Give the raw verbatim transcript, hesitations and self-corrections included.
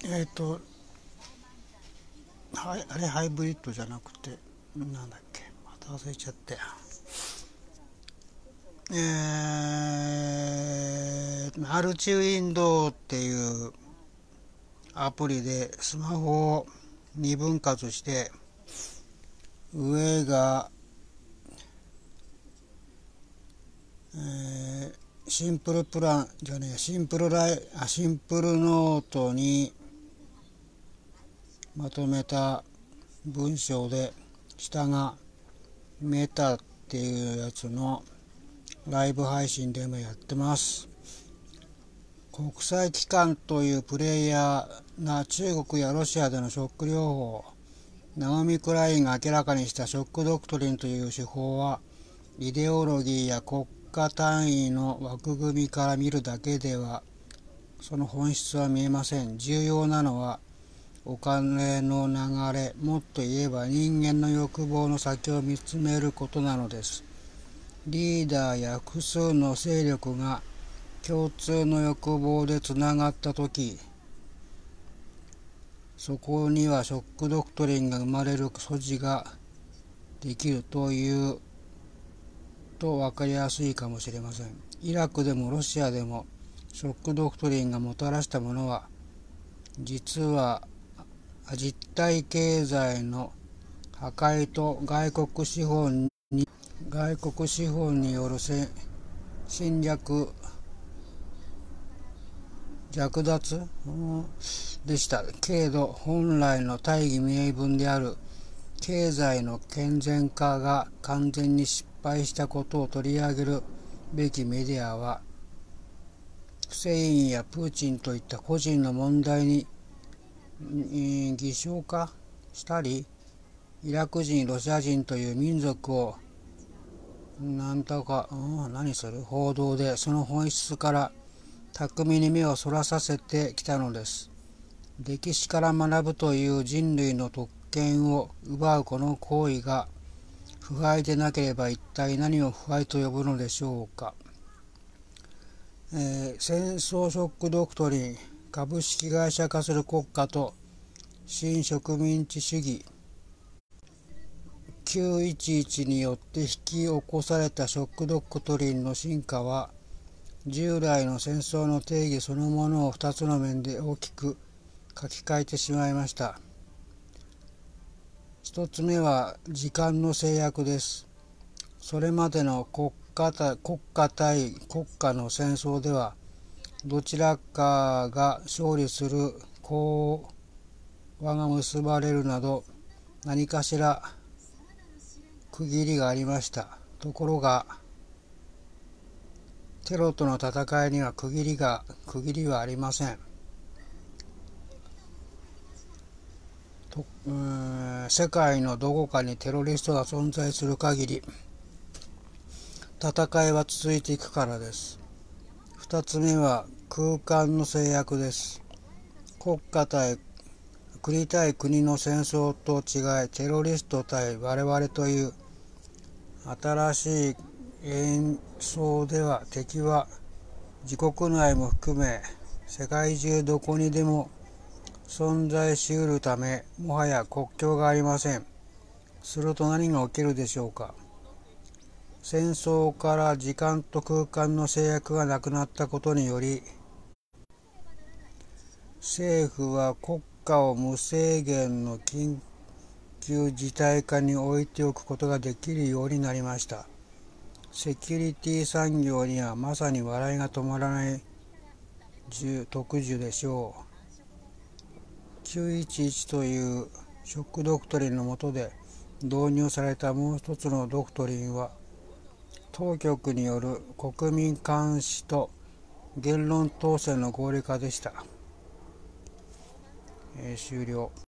えっと、はい、あれハイブリッドじゃなくて、なんだっけ、また忘れちゃったよ。えー、マルチウィンドウっていうアプリでスマホをに分割して、上が、えーシンプルプランじゃねえ、シンプルライ、あ、シンプルノートにまとめた文章で、下がメタっていうやつのライブ配信でもやってます。国際機関というプレイヤーな中国やロシアでのショック療法、ナオミ・クラインが明らかにしたショックドクトリンという手法は、イデオロギーや国家単位の枠組みから見るだけではその本質は見えません。重要なのはお金の流れ、もっと言えば人間の欲望の先を見つめることなのです。リーダーや複数の勢力が共通の欲望でつながったとき、そこにはショックドクトリンが生まれる素地ができるというと分かりやすいかもしれません。イラクでもロシアでもショックドクトリンがもたらしたものは、実は実体経済の破壊と外国資本に外国資本による侵略略奪でした。けれど本来の大義名分である経済の健全化が完全に失敗したことを取り上げるべきメディアは、フセインやプーチンといった個人の問題に偽証化したり、イラク人、ロシア人という民族をなんとか、うん、何する報道でその本質から巧みに目をそらさせてきたのです。歴史から学ぶという人類の特権を奪うこの行為が腐敗でなければ一体何を腐敗と呼ぶのでしょうか。えー、戦争ショックドクトリン、株式会社化する国家と新植民地主義、きゅういちいちによって引き起こされたショックドクトリンの進化は、従来の戦争の定義そのものをふたつの面で大きく書き換えてしまいました。ひとつめは時間の制約です。それまでの国家対国家対国家の戦争では、どちらかが勝利する講和が結ばれるなど、何かしら区切りがありました。ところが、テロとの戦いには区切りが区切りはありません。とうーん世界のどこかにテロリストが存在する限り、戦いは続いていくからです。ふたつめは空間の制約です。国家対国対国の戦争と違い、テロリスト対我々という新しい演奏では、敵は自国内も含め世界中どこにでも存在しうるため、もはや国境がありません。すると何が起きるでしょうか。戦争から時間と空間の制約がなくなったことにより、政府は国家を無制限の緊急事態下に置いておくことができるようになりました。セキュリティ産業にはまさに笑いが止まらない特需でしょう。きゅういちいちというショックドクトリンの下で導入されたもう一つのドクトリンは、当局による国民監視と言論統制の合理化でした。えー、終了。